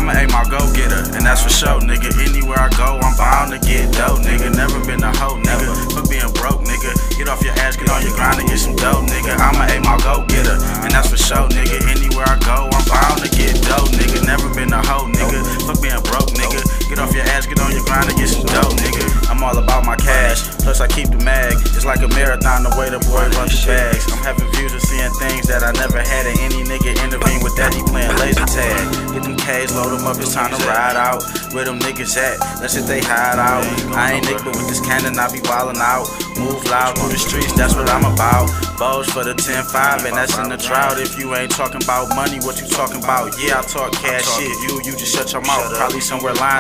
I'ma aim my go-getter, and that's for sure, nigga. Anywhere I go, I'm bound to get dough, nigga. Never been a hoe, nigga. Fuck being broke, nigga. Get off your ass, get on your grind and get some dough, nigga. I'ma aim my go-getter, and that's for sure, nigga. Anywhere I go, I'm bound to get dough, nigga. Never been a hoe, nigga. Fuck being broke, nigga. Get off your ass, get on your grind and get some dough, nigga. I'm all about my cash, plus I keep the mag. It's like a marathon the way the boy runs the bags. I'm having views of seeing things that I never had, and any nigga intervene with that, he playing laser tag. Get them K's, load them up, it's time to ride out. Where them niggas at? Let's hit they hide out. I ain't Nick, but with this cannon I be ballin' out. Move loud through the streets, that's what I'm about. Bows for the 10-5, and that's in the drought. If you ain't talking about money, what you talking about? Yeah, I talk cash shit. You just shut your mouth. Probably somewhere lying.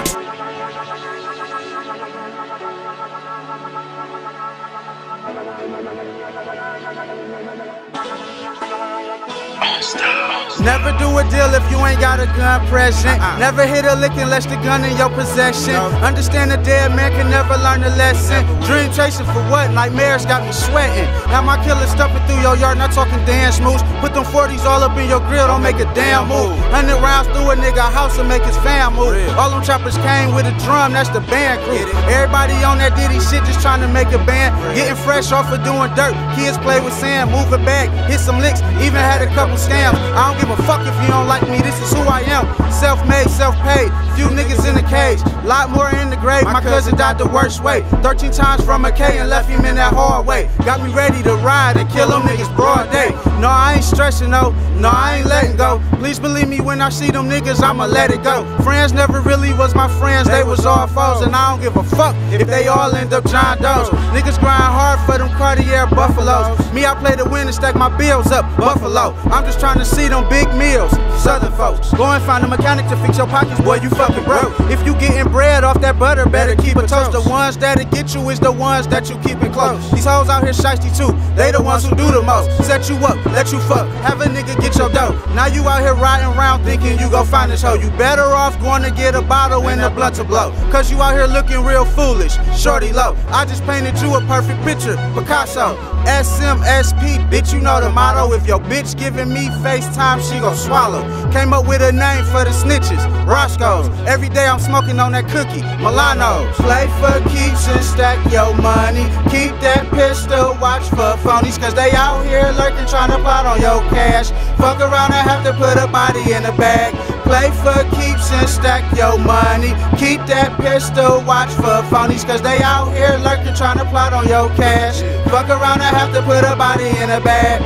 Never do a deal if you ain't got a gun present. Never hit a lick unless the gun in your possession. Understand a dead man can never learn a lesson. Dream chasing for what? Nightmares got me sweating. Now my killer stuffing through your yard, not talking dance moves. Put them 40s all up in your grill, don't make a damn move. 100 rounds through a nigga house and make his fam move. All them choppers came with a drum, that's the band crew. Everybody on that Diddy shit just trying to make a band. Getting fresh off of doing dirt. Kids play with sand, move it back, hit some licks, even had a couple scams. I don't give a fuck if you don't like me, this is who I am. Self-made, self-paid, few niggas in the cage, lot more in the grave. My cousin died the worst way, 13 times from a K and left him in that hard way. Got me ready to ride and kill them niggas broad day. No, I ain't stressing though, no, I ain't letting go. Please believe me when I see them niggas, I'ma let it go. Friends never really was my friends, they was all foes. And I don't give a fuck if they all end up John Doe's. Niggas grind hard for them Cartier Buffaloes. Me, I play to win and stack my bills up, Buffalo. I'm just trying to see them big meals, Southern folks. Go and find a mechanic to fix your pockets, boy, you fucking broke. If you getting bread off that butter, better keep it toast. The ones that'll get you is the ones that you keep it close. These hoes out here shiesty too, they the ones who do the most. Set you up, let you fuck, have a nigga get your dough. Now you out here riding around thinking you gon' find this hoe. You better off going to get a bottle and a blunt to blow. Cause you out here looking real foolish, shorty low. I just painted you a perfect picture, Picasso. SMSP, bitch, you know the motto. If your bitch giving me FaceTime, she gon' swallow. Came up with a name for the snitches, Roscoe's. Every day I'm smoking on that cookie, Milano's. Play for keeps and stack your money. Keep that pistol, watch for phonies, cause they out here lurking trying to plot on your cash. Fuck around and have to put a body in a bag. Play for keeps and stack your money. Keep that pistol, watch for phonies, cause they out here lurking trying to plot on your cash. Fuck around and have to put a body in a bag.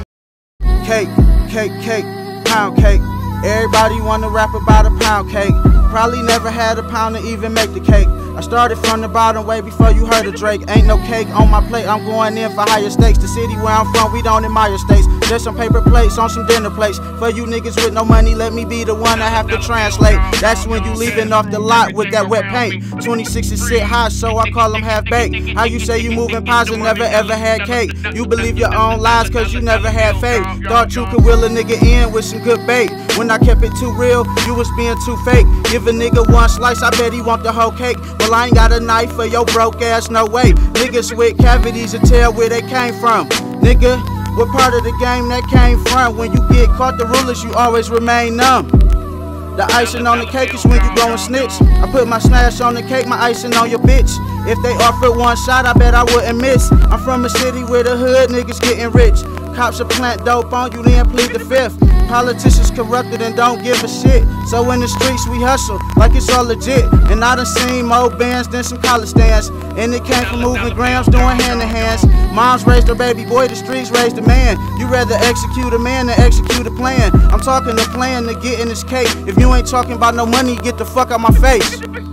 Cake, cake, cake, pound cake. Everybody wanna rap about a pound cake. Probably never had a pound to even make the cake. I started from the bottom way before you heard of Drake. Ain't no cake on my plate, I'm going in for higher stakes. The city where I'm from, we don't admire states. Just some paper plates on some dinner plates. For you niggas with no money, let me be the one I have to translate. That's when you leaving off the lot with that wet paint. 26 is sit high, so I call them half-baked. How you say you moving pies and never ever had cake? You believe your own lies cause you never had faith. Thought you could will a nigga in with some good bait. When I kept it too real, you was being too fake. Give a nigga one slice, I bet he want the whole cake. Well, I ain't got a knife for your broke ass, no way. Niggas with cavities to tell where they came from. Nigga, what part of the game that came from? When you get caught the rulers, you always remain numb. The icing on the cake is when you go and snitch. I put my snash on the cake, my icing on your bitch. If they offer one shot, I bet I wouldn't miss. I'm from a city where the hood niggas getting rich. Cops will plant dope on you, then plead the fifth. Politicians corrupted and don't give a shit. So in the streets we hustle like it's all legit. And I done seen more bands than some college stands. And it came from moving grams, doing hand to hands. Moms raised her baby boy, the streets raised a man. You rather execute a man than execute a plan. I'm talking a plan to get in this cake. If you ain't talking about no money, get the fuck out my face.